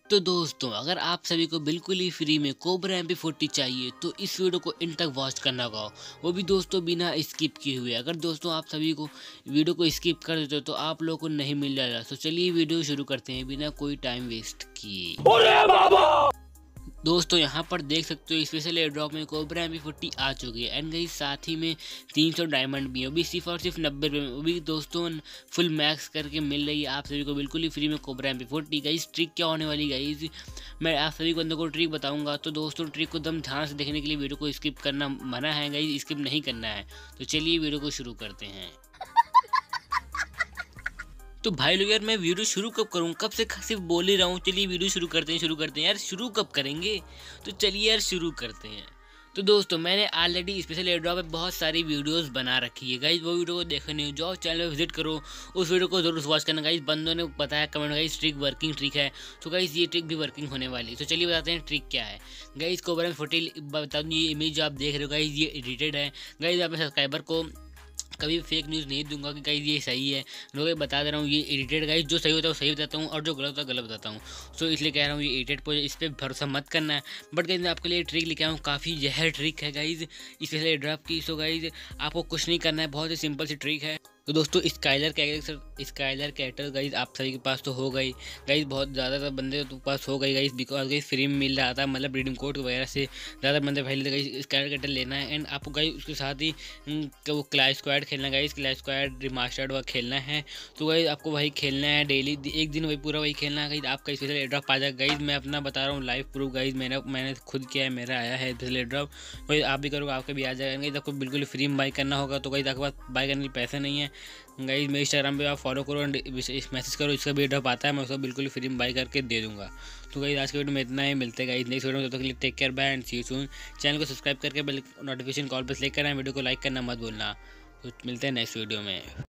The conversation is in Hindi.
तो दोस्तों, अगर आप सभी को बिल्कुल ही फ्री में कोबरा MP40 चाहिए तो इस वीडियो को इन तक वॉच करना होगा, वो भी दोस्तों बिना स्किप किए हुए। अगर दोस्तों आप सभी को वीडियो को स्किप कर देते हो तो आप लोगों को नहीं मिल रहा। तो चलिए वीडियो शुरू करते हैं बिना कोई टाइम वेस्ट किए। दोस्तों यहाँ पर देख सकते हो स्पेशल एयर ड्रॉप में कोबरा MP40 आ चुकी है एंड गई साथ ही में 300 डायमंड भी है, वो भी सिर्फ और सिर्फ 90 रुपये में, वो भी दोस्तों फुल मैक्स करके मिल रही है आप सभी को बिल्कुल ही फ्री में कोबरा MP40। गाइस ट्रिक क्या होने वाली गाइस, मैं आप सभी को अंदर को ट्रिक बताऊंगा। तो दोस्तों ट्रिक को एकदम ध्यान से देखने के लिए वीडियो को स्किप करना मना है गाइस, स्किप नहीं करना है। तो चलिए वीडियो को शुरू करते हैं। तो भाई लोग यार मैं वीडियो शुरू कब करूँ, कब से सिर्फ बोल ही रहा हूँ। चलिए वीडियो शुरू करते हैं यार, शुरू कब करेंगे। तो चलिए यार शुरू करते हैं। तो दोस्तों मैंने ऑलरेडी स्पेशल एयर ड्रॉप पे बहुत सारी वीडियोस बना रखी है गाइज, वो वीडियो को देखने हो जाओ चैनल पे विजिट करो, उस वीडियो को जरूर वॉच करना गाइज। बंदों ने बताया comment guys trick working trick है, तो गाइज ये ट्रिक भी वर्किंग होने वाली है। तो चलिए बताते हैं ट्रिक क्या है। गाइज कोबरा MP40 बता दूँ, ये इमेज जो आप देख रहे हो गाइज ये एडिटेड है गाइज। अपने सब्सक्राइबर को कभी फेक न्यूज़ नहीं दूंगा कि गाइज ये सही है, लोग बता दे रहा हूँ ये एडिटेड। गाइज जो सही होता है वो सही बताता हूँ और जो गलत होता है गलत बताता हूँ। सो इसलिए कह रहा हूँ ये एडिटेड पर इस पर भरोसा मत करना है। बट गाइज मैं आपके लिए ट्रिक लेके आया हूँ, काफ़ी जहर ट्रिक है गाइज स्पेशल एयर ड्रॉप की। सो गाइज आपको कुछ नहीं करना है, बहुत ही सिंपल सी ट्रिक है। तो दोस्तों स्काइलर कैरेक्टर गाइज आप सभी के पास तो हो गई गाइज, बहुत ज़्यादा बंदे तो पास हो गई गाइज, बिकॉज गाइज फ्री में मिल रहा था, मतलब रिडीम कोड वगैरह से ज़्यादा बंदे भाई लेते गाइज स्काइलर कैरेक्टर लेना है। एंड आपको गाइज उसके साथ ही वो क्लैश स्क्वाड खेलना है गाइज, क्लैश स्क्वाड रिमास्टर्ड वह खेलना है। तो गाइज आपको वही खेलना है डेली, एक दिन वही पूरा वही खेलना है गाइज। आपका स्पेशल एयर ड्रॉप आ जाएगा गाइज, मैं अपना बता रहा हूँ लाइव प्रूफ गाइज, मैंने खुद किया है, मेरा आया है स्पेशल एयर ड्रॉप। गाइज आप भी करोगे आपका भी आ जाएगा गाइज। आपको बिल्कुल फ्री में बाई करना होगा, तो गाइज आपके पास बाई करने के पैसे नहीं है गाइज, मेरे इंस्टाग्राम पे आप फॉलो करो एंड मैसेज करो, इसका भी ड्रॉप आता है, मैं उसको बिल्कुल फ्री में बाई करके दे दूंगा। तो गाइज आज के वीडियो में इतना ही, मिलते हैं गाइज नेक्स्ट वीडियो में, तब तक के लिए take care bye and see you soon. Channel को सब्सक्राइब करके बेल नोटिफिकेशन कॉल पर क्लिक करना, वीडियो को लाइक करना मत भूलना। तो मिलते हैं नेक्स्ट वीडियो में।